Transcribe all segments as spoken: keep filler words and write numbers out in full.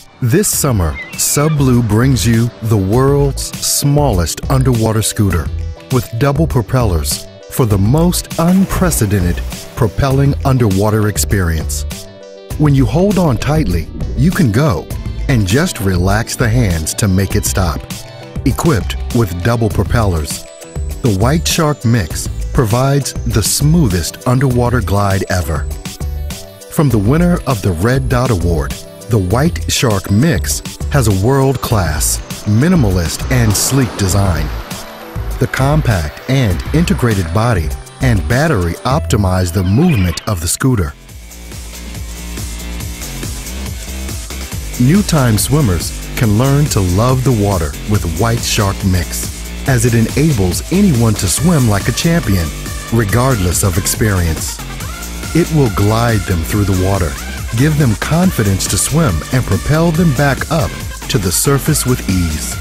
This summer, Sublue brings you the world's smallest underwater scooter with double propellers for the most unprecedented propelling underwater experience. When you hold on tightly, you can go and just relax the hands to make it stop. Equipped with double propellers, the Whiteshark Mix provides the smoothest underwater glide ever. From the winner of the Red Dot Award, the Whiteshark Mix has a world-class, minimalist, and sleek design. The compact and integrated body and battery optimize the movement of the scooter. New-time swimmers can learn to love the water with Whiteshark Mix, as it enables anyone to swim like a champion, regardless of experience. It will glide them through the water, give them confidence to swim, and propel them back up to the surface with ease.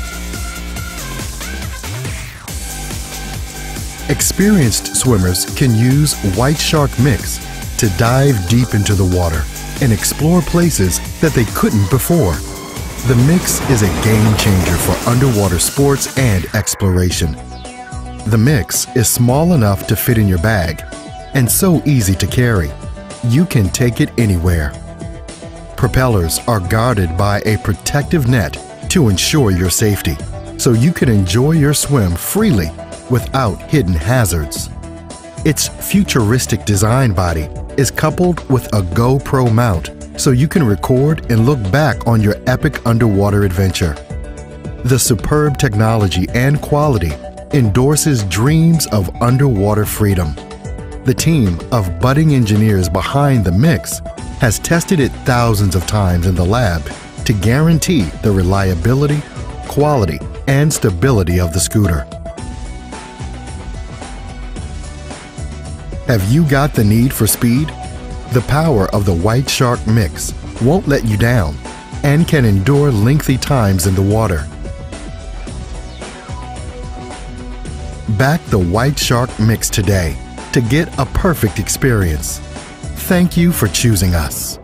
Experienced swimmers can use Whiteshark Mix to dive deep into the water and explore places that they couldn't before. The Mix is a game changer for underwater sports and exploration. The Mix is small enough to fit in your bag and so easy to carry. You can take it anywhere. Propellers are guarded by a protective net to ensure your safety, so you can enjoy your swim freely without hidden hazards. Its futuristic design body is coupled with a GoPro mount, so you can record and look back on your epic underwater adventure. The superb technology and quality endorses dreams of underwater freedom. The team of budding engineers behind the Mix has tested it thousands of times in the lab to guarantee the reliability, quality, and stability of the scooter. Have you got the need for speed? The power of the Whiteshark Mix won't let you down and can endure lengthy times in the water. Back the Whiteshark Mix today to get a perfect experience. Thank you for choosing us.